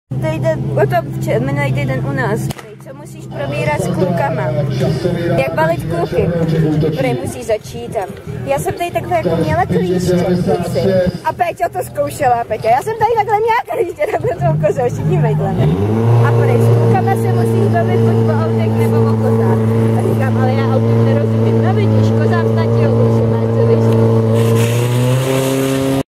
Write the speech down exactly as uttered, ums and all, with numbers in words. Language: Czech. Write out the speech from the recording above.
Týden, o tom minulý týden u nás, co musíš probírat s klukama, jak balit kluky, které musí začít. Já jsem tady takhle jako měla klíště, a Péťa to zkoušela, Péťa, já jsem tady takhle měla klíště, takhle to ukazuje, všichni vejdle. A prý s klukama se musíš bavit buď po autech nebo o kotách.